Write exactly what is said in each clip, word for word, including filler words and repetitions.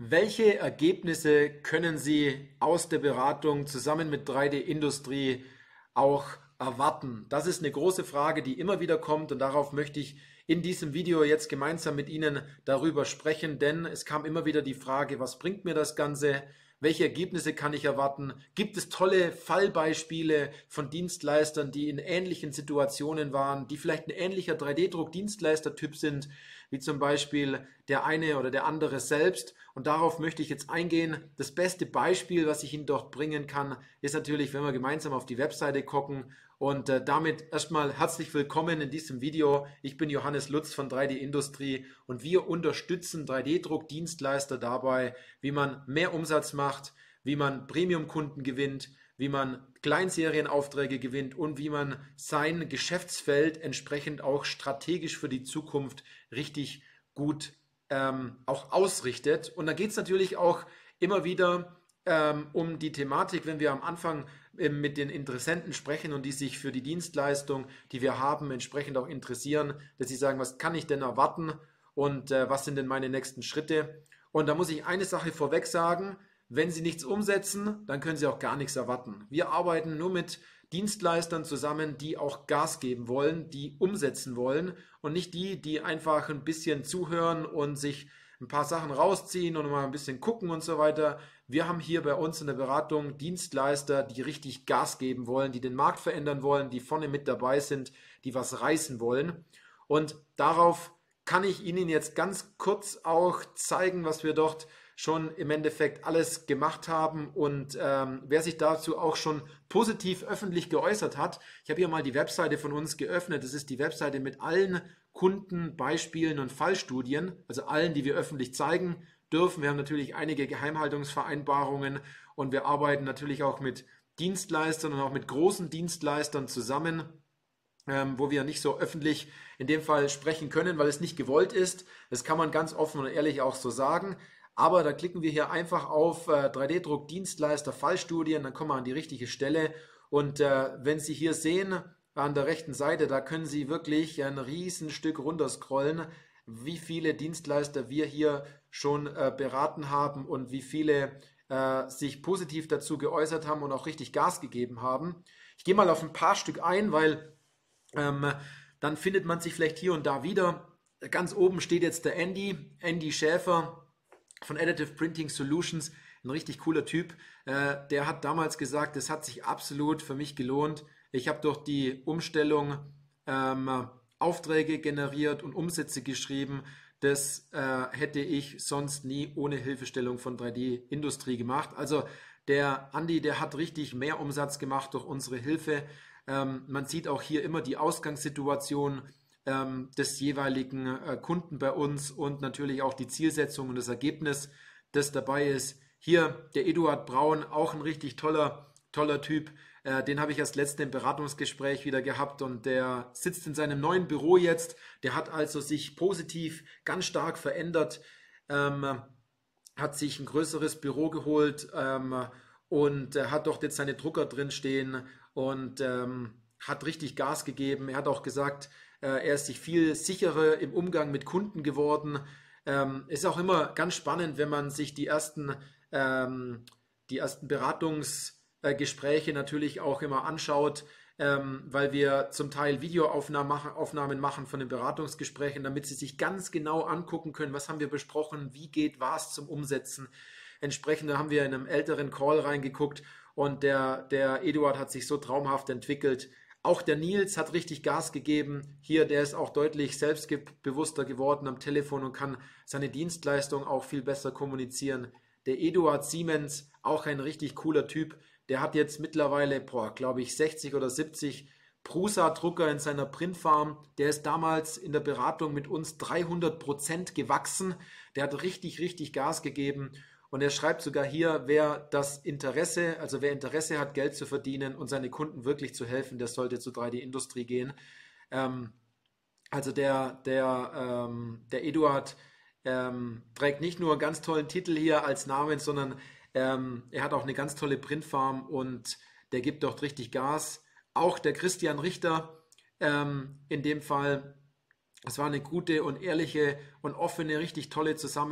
Welche Ergebnisse können Sie aus der Beratung zusammen mit drei D Industrie auch erwarten? Das ist eine große Frage, die immer wieder kommt und darauf möchte ich in diesem Video jetzt gemeinsam mit Ihnen darüber sprechen, denn es kam immer wieder die Frage, was bringt mir das Ganze? Welche Ergebnisse kann ich erwarten? Gibt es tolle Fallbeispiele von Dienstleistern, die in ähnlichen Situationen waren, die vielleicht ein ähnlicher drei D-Druck-Dienstleister-Typ sind, wie zum Beispiel der eine oder der andere selbst? Und darauf möchte ich jetzt eingehen. Das beste Beispiel, was ich Ihnen dort bringen kann, ist natürlich, wenn wir gemeinsam auf die Webseite gucken. Und äh, damit erstmal herzlich willkommen in diesem Video. Ich bin Johannes Lutz von drei D Industrie und wir unterstützen drei D-Druck-Dienstleister dabei, wie man mehr Umsatz macht, wie man Premium-Kunden gewinnt, wie man Kleinserienaufträge gewinnt und wie man sein Geschäftsfeld entsprechend auch strategisch für die Zukunft richtig gut ähm, auch ausrichtet. Und da geht es natürlich auch immer wieder ähm, um die Thematik, wenn wir am Anfang ähm, mit den Interessenten sprechen und die sich für die Dienstleistung, die wir haben, entsprechend auch interessieren, dass sie sagen, was kann ich denn erwarten und äh, was sind denn meine nächsten Schritte? Und da muss ich eine Sache vorweg sagen: Wenn Sie nichts umsetzen, dann können Sie auch gar nichts erwarten. Wir arbeiten nur mit Dienstleistern zusammen, die auch Gas geben wollen, die umsetzen wollen und nicht die, die einfach ein bisschen zuhören und sich ein paar Sachen rausziehen und mal ein bisschen gucken und so weiter. Wir haben hier bei uns in der Beratung Dienstleister, die richtig Gas geben wollen, die den Markt verändern wollen, die vorne mit dabei sind, die was reißen wollen. Und darauf kann ich Ihnen jetzt ganz kurz auch zeigen, was wir dort schon im Endeffekt alles gemacht haben und ähm, wer sich dazu auch schon positiv öffentlich geäußert hat. Ich habe hier mal die Webseite von uns geöffnet. Das ist die Webseite mit allen Kunden, Beispielen und Fallstudien, also allen, die wir öffentlich zeigen dürfen. Wir haben natürlich einige Geheimhaltungsvereinbarungen und wir arbeiten natürlich auch mit Dienstleistern und auch mit großen Dienstleistern zusammen, ähm, wo wir nicht so öffentlich in dem Fall sprechen können, weil es nicht gewollt ist. Das kann man ganz offen und ehrlich auch so sagen. Aber da klicken wir hier einfach auf äh, drei D-Druck Dienstleister Fallstudien, dann kommen wir an die richtige Stelle. Und äh, wenn Sie hier sehen, an der rechten Seite, da können Sie wirklich ein Riesenstück runterscrollen, wie viele Dienstleister wir hier schon äh, beraten haben und wie viele äh, sich positiv dazu geäußert haben und auch richtig Gas gegeben haben. Ich gehe mal auf ein paar Stück ein, weil ähm, dann findet man sich vielleicht hier und da wieder. Ganz oben steht jetzt der Andy, Andy Schäfer von Additive Printing Solutions, ein richtig cooler Typ. Äh, der hat damals gesagt, es hat sich absolut für mich gelohnt. Ich habe durch die Umstellung ähm, Aufträge generiert und Umsätze geschrieben. Das äh, hätte ich sonst nie ohne Hilfestellung von drei D Industrie gemacht. Also der Andi, der hat richtig mehr Umsatz gemacht durch unsere Hilfe. Ähm, man sieht auch hier immer die Ausgangssituation ähm, des jeweiligen äh, Kunden bei uns und natürlich auch die Zielsetzung und das Ergebnis, das dabei ist. Hier der Eduard Braun, auch ein richtig toller, toller Typ. Äh, den habe ich erst letzte im Beratungsgespräch wieder gehabt und der sitzt in seinem neuen Büro jetzt. Der hat also sich positiv ganz stark verändert, ähm, hat sich ein größeres Büro geholt ähm, und äh, hat dort jetzt seine Drucker drin stehen und ähm, hat richtig Gas gegeben. Er hat auch gesagt, äh, er ist sich viel sicherer im Umgang mit Kunden geworden. Ähm, ist auch immer ganz spannend, wenn man sich die ersten, ähm, die ersten Beratungsgespräche natürlich auch immer anschaut, ähm, weil wir zum Teil Videoaufnahmen machen, Aufnahmen machen von den Beratungsgesprächen, damit Sie sich ganz genau angucken können, was haben wir besprochen, wie geht was zum Umsetzen. Entsprechend haben wir in einem älteren Call reingeguckt und der, der Eduard hat sich so traumhaft entwickelt. Auch der Nils hat richtig Gas gegeben. Hier, der ist auch deutlich selbstbewusster geworden am Telefon und kann seine Dienstleistung auch viel besser kommunizieren. Der Eduard Siemens, auch ein richtig cooler Typ, der hat jetzt mittlerweile, boah, glaube ich, sechzig oder siebzig Prusa-Drucker in seiner Printfarm. Der ist damals in der Beratung mit uns dreihundert Prozent gewachsen. Der hat richtig, richtig Gas gegeben. Und er schreibt sogar hier, wer das Interesse, also wer Interesse hat, Geld zu verdienen und seine Kunden wirklich zu helfen, der sollte zu drei D Industrie gehen. Ähm, also der, der, ähm, der Eduard ähm, trägt nicht nur einen ganz tollen Titel hier als Namen, sondern ähm, er hat auch eine ganz tolle Printfarm und der gibt dort richtig Gas. Auch der Christian Richter ähm, in dem Fall. Es war eine gute und ehrliche und offene, richtig tolle Zusammenarbeit.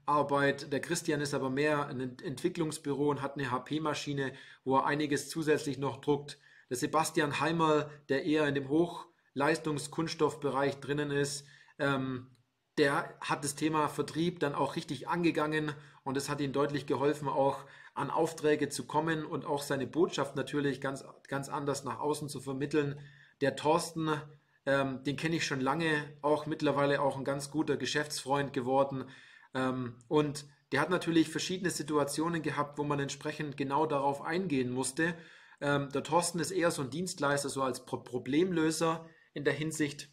Arbeit. Der Christian ist aber mehr ein Entwicklungsbüro und hat eine H P-Maschine, wo er einiges zusätzlich noch druckt. Der Sebastian Heimer, der eher in dem Hochleistungskunststoffbereich drinnen ist, ähm, der hat das Thema Vertrieb dann auch richtig angegangen und es hat ihm deutlich geholfen, auch an Aufträge zu kommen und auch seine Botschaft natürlich ganz, ganz anders nach außen zu vermitteln. Der Thorsten, ähm, den kenne ich schon lange, auch mittlerweile auch ein ganz guter Geschäftsfreund geworden. Ähm, und der hat natürlich verschiedene Situationen gehabt, wo man entsprechend genau darauf eingehen musste. Ähm, der Thorsten ist eher so ein Dienstleister, so als Pro Problemlöser in der Hinsicht.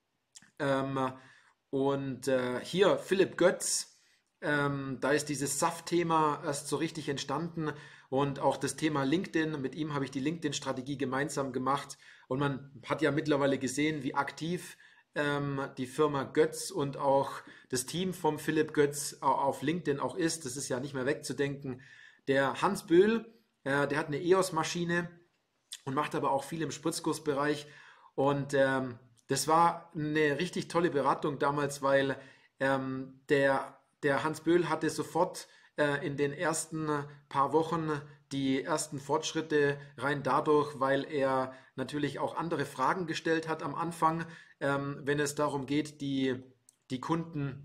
Ähm, und äh, hier Philipp Götz, ähm, da ist dieses S A F-Thema erst so richtig entstanden und auch das Thema LinkedIn. Mit ihm habe ich die LinkedIn-Strategie gemeinsam gemacht und man hat ja mittlerweile gesehen, wie aktiv ähm, die Firma Götz und auch das Team vom Philipp Götz auf LinkedIn auch ist. Das ist ja nicht mehr wegzudenken. Der Hans Böhl, äh, der hat eine E O S-Maschine und macht aber auch viel im Spritzgussbereich und ähm, das war eine richtig tolle Beratung damals, weil ähm, der, der Hans Böhl hatte sofort äh, in den ersten paar Wochen die ersten Fortschritte rein dadurch, weil er natürlich auch andere Fragen gestellt hat am Anfang, ähm, wenn es darum geht, die, die Kunden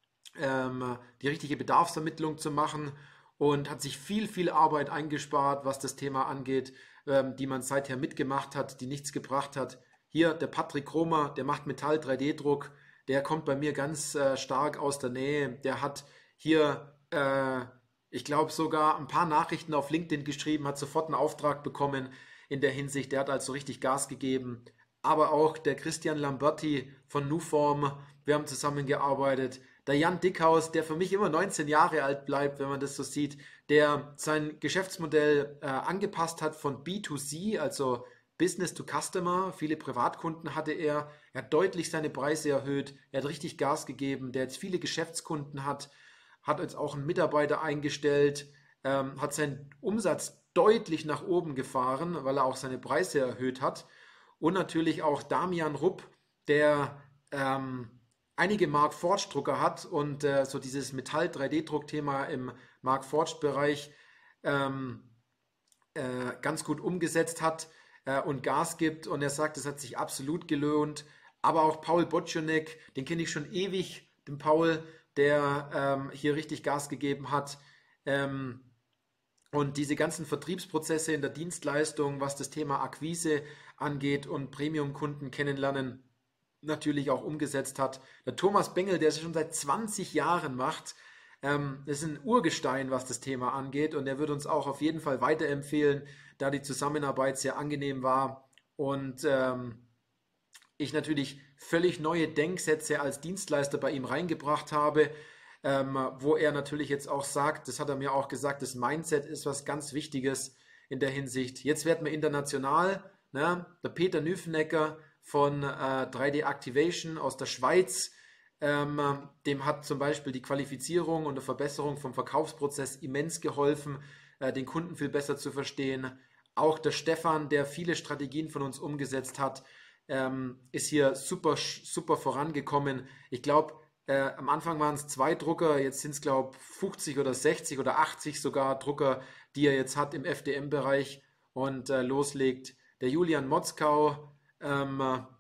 ähm, die richtige Bedarfsermittlung zu machen und hat sich viel, viel Arbeit eingespart, was das Thema angeht, ähm, die man seither mitgemacht hat, die nichts gebracht hat. Hier der Patrick Kromer, der macht Metall drei D Druck, der kommt bei mir ganz äh, stark aus der Nähe. Der hat hier, äh, ich glaube, sogar ein paar Nachrichten auf LinkedIn geschrieben, hat sofort einen Auftrag bekommen in der Hinsicht. Der hat also richtig Gas gegeben. Aber auch der Christian Lamberti von Nuform, wir haben zusammengearbeitet. Der Jan Dickhaus, der für mich immer neunzehn Jahre alt bleibt, wenn man das so sieht, der sein Geschäftsmodell äh, angepasst hat von B zwei C, also Business to Customer. Viele Privatkunden hatte er. Er hat deutlich seine Preise erhöht. Er hat richtig Gas gegeben. Der jetzt viele Geschäftskunden hat, hat jetzt auch einen Mitarbeiter eingestellt, ähm, hat seinen Umsatz deutlich nach oben gefahren, weil er auch seine Preise erhöht hat. Und natürlich auch Damian Rupp, der ähm, einige Mark Forged Drucker hat und äh, so dieses Metall drei D Druckthema im Mark Forged Bereich ähm, äh, ganz gut umgesetzt hat äh, und Gas gibt. Und er sagt, es hat sich absolut gelohnt. Aber auch Paul Botjonek, den kenne ich schon ewig, den Paul, der ähm, hier richtig Gas gegeben hat. Ähm, und diese ganzen Vertriebsprozesse in der Dienstleistung, was das Thema Akquise angeht und Premium-Kunden kennenlernen, natürlich auch umgesetzt hat. Der Thomas Bengel, der es schon seit zwanzig Jahren macht, ähm, ist ein Urgestein, was das Thema angeht. Und er wird uns auch auf jeden Fall weiterempfehlen, da die Zusammenarbeit sehr angenehm war. Und ähm, ich natürlich völlig neue Denksätze als Dienstleister bei ihm reingebracht habe, ähm, wo er natürlich jetzt auch sagt, das hat er mir auch gesagt, das Mindset ist was ganz Wichtiges in der Hinsicht. Jetzt werden wir international, ne? Der Peter Nüfenecker von äh, drei D Activation aus der Schweiz, ähm, dem hat zum Beispiel die Qualifizierung und die Verbesserung vom Verkaufsprozess immens geholfen, äh, den Kunden viel besser zu verstehen. Auch der Stefan, der viele Strategien von uns umgesetzt hat, ähm, ist hier super, super vorangekommen. Ich glaube, äh, am Anfang waren es zwei Drucker, jetzt sind es, glaube ich, fünfzig oder sechzig oder achtzig sogar Drucker, die er jetzt hat im F D M-Bereich und äh, loslegt. Der Julian Motzkau ähm,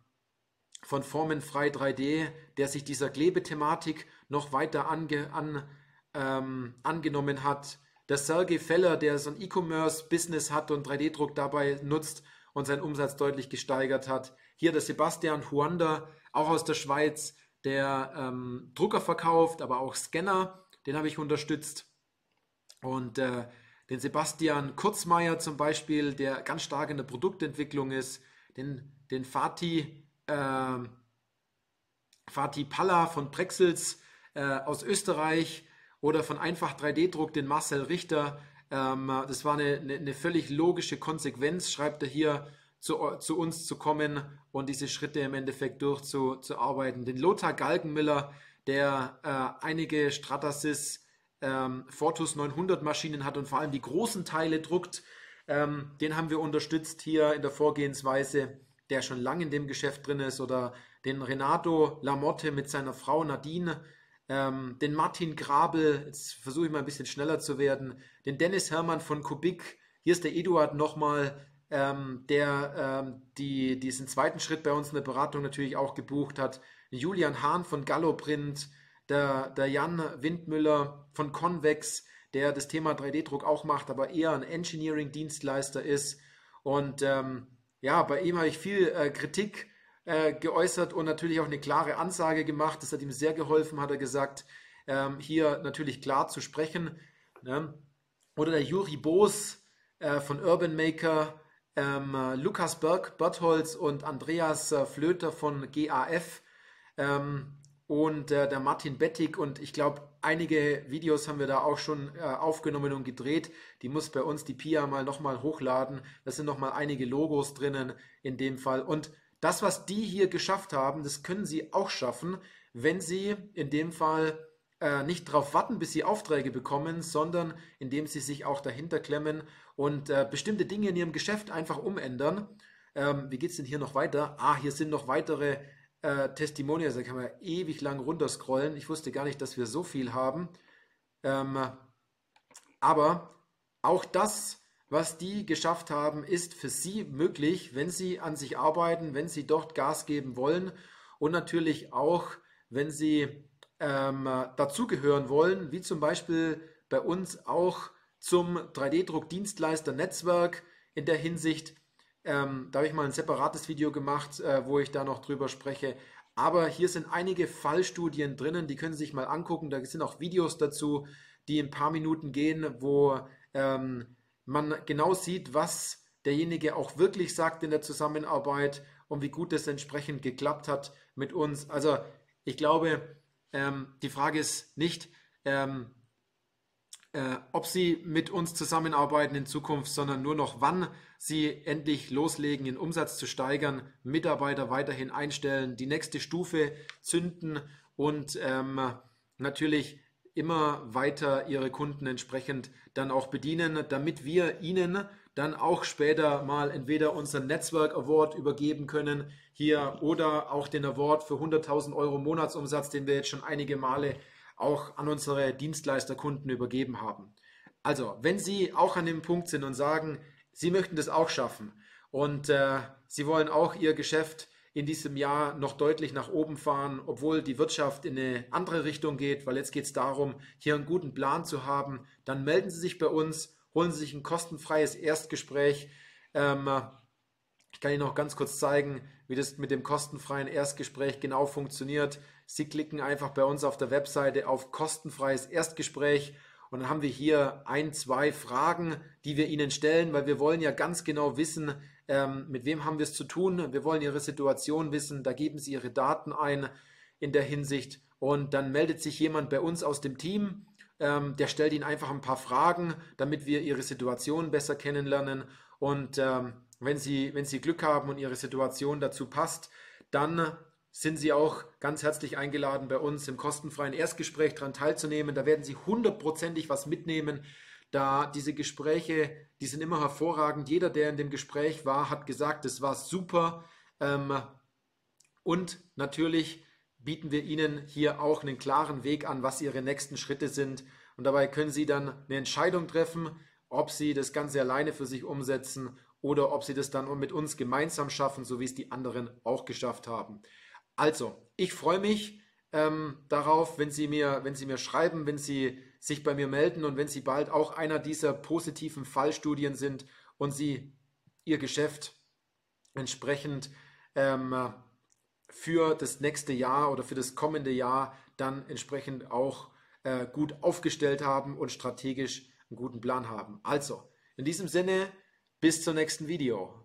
von Formenfrei drei D, der sich dieser Klebethematik noch weiter ange, an, ähm, angenommen hat. Der Sergei Feller, der so ein E-Commerce-Business hat und drei D Druck dabei nutzt und seinen Umsatz deutlich gesteigert hat. Hier der Sebastian Huander, auch aus der Schweiz, der ähm, Drucker verkauft, aber auch Scanner, den habe ich unterstützt. Und äh, den Sebastian Kurzmeier zum Beispiel, der ganz stark in der Produktentwicklung ist, den, den Fatih, äh, Fatih Palla von Prexels äh, aus Österreich oder von Einfach drei D Druck, den Marcel Richter. Ähm, das war eine, eine, eine völlig logische Konsequenz, schreibt er hier, zu, zu uns zu kommen und diese Schritte im Endeffekt durchzuarbeiten. Den Lothar Galgenmüller, der äh, einige Stratasys ähm, Fortus neunhundert Maschinen hat und vor allem die großen Teile druckt, ähm, den haben wir unterstützt hier in der Vorgehensweise, der schon lange in dem Geschäft drin ist. Oder den Renato Lamotte mit seiner Frau Nadine, ähm, den Martin Grabel, jetzt versuche ich mal ein bisschen schneller zu werden, den Dennis Hermann von Kubik, hier ist der Eduard nochmal, ähm, der ähm, die, diesen zweiten Schritt bei uns in der Beratung natürlich auch gebucht hat, Julian Hahn von Galloprint, der, der Jan Windmüller von Convex, der das Thema drei D-Druck auch macht, aber eher ein Engineering-Dienstleister ist. Und ähm, ja, bei ihm habe ich viel äh, Kritik äh, geäußert und natürlich auch eine klare Ansage gemacht. Das hat ihm sehr geholfen, hat er gesagt, ähm, hier natürlich klar zu sprechen. Ne? Oder der Juri Boos äh, von Urban Maker, ähm, äh, Lukas Berg, Bertholz und Andreas äh, Flöter von G A F. Ähm, und äh, der Martin Bettig, und ich glaube, einige Videos haben wir da auch schon äh, aufgenommen und gedreht. Die muss bei uns die Pia mal nochmal hochladen. Da sind nochmal einige Logos drinnen in dem Fall. Und das, was die hier geschafft haben, das können sie auch schaffen, wenn sie in dem Fall äh, nicht darauf warten, bis sie Aufträge bekommen, sondern indem sie sich auch dahinter klemmen und äh, bestimmte Dinge in ihrem Geschäft einfach umändern. Ähm, wie geht es denn hier noch weiter? Ah, hier sind noch weitere Äh, Testimonials, da kann man ewig lang runterscrollen. Ich wusste gar nicht, dass wir so viel haben. Ähm, aber auch das, was die geschafft haben, ist für sie möglich, wenn sie an sich arbeiten, wenn sie dort Gas geben wollen und natürlich auch, wenn sie ähm, dazugehören wollen, wie zum Beispiel bei uns auch zum drei D-Druck-Dienstleister-Netzwerk in der Hinsicht. Ähm, da habe ich mal ein separates Video gemacht, äh, wo ich da noch drüber spreche. Aber hier sind einige Fallstudien drinnen, die können Sie sich mal angucken. Da sind auch Videos dazu, die ein paar Minuten gehen, wo ähm, man genau sieht, was derjenige auch wirklich sagt in der Zusammenarbeit und wie gut es entsprechend geklappt hat mit uns. Also ich glaube, ähm, die Frage ist nicht, ähm, äh, ob sie mit uns zusammenarbeiten in Zukunft, sondern nur noch, wann sie endlich loslegen, ihren Umsatz zu steigern, Mitarbeiter weiterhin einstellen, die nächste Stufe zünden und ähm, natürlich immer weiter ihre Kunden entsprechend dann auch bedienen, damit wir ihnen dann auch später mal entweder unseren Netzwerk Award übergeben können hier oder auch den Award für hunderttausend Euro Monatsumsatz, den wir jetzt schon einige Male auch an unsere Dienstleisterkunden übergeben haben. Also, wenn Sie auch an dem Punkt sind und sagen, Sie möchten das auch schaffen und äh, Sie wollen auch Ihr Geschäft in diesem Jahr noch deutlich nach oben fahren, obwohl die Wirtschaft in eine andere Richtung geht, weil jetzt geht es darum, hier einen guten Plan zu haben, dann melden Sie sich bei uns, holen Sie sich ein kostenfreies Erstgespräch. Ähm, ich kann Ihnen noch ganz kurz zeigen, wie das mit dem kostenfreien Erstgespräch genau funktioniert. Sie klicken einfach bei uns auf der Webseite auf kostenfreies Erstgespräch und dann haben wir hier ein, zwei Fragen, die wir Ihnen stellen, weil wir wollen ja ganz genau wissen, ähm, mit wem haben wir es zu tun. Wir wollen Ihre Situation wissen, da geben Sie Ihre Daten ein in der Hinsicht und dann meldet sich jemand bei uns aus dem Team, ähm, der stellt Ihnen einfach ein paar Fragen, damit wir Ihre Situation besser kennenlernen und ähm, wenn Sie, wenn Sie Glück haben und Ihre Situation dazu passt, dann sind Sie auch ganz herzlich eingeladen, bei uns im kostenfreien Erstgespräch daran teilzunehmen. Da werden Sie hundertprozentig was mitnehmen, da diese Gespräche, die sind immer hervorragend. Jeder, der in dem Gespräch war, hat gesagt, es war super. Und natürlich bieten wir Ihnen hier auch einen klaren Weg an, was Ihre nächsten Schritte sind. Und dabei können Sie dann eine Entscheidung treffen, ob Sie das Ganze alleine für sich umsetzen oder ob Sie das dann mit uns gemeinsam schaffen, so wie es die anderen auch geschafft haben. Also, ich freue mich ähm, darauf, wenn Sie mir, wenn Sie mir schreiben, wenn Sie sich bei mir melden und wenn Sie bald auch einer dieser positiven Fallstudien sind und Sie Ihr Geschäft entsprechend ähm, für das nächste Jahr oder für das kommende Jahr dann entsprechend auch äh, gut aufgestellt haben und strategisch einen guten Plan haben. Also, in diesem Sinne, bis zum nächsten Video.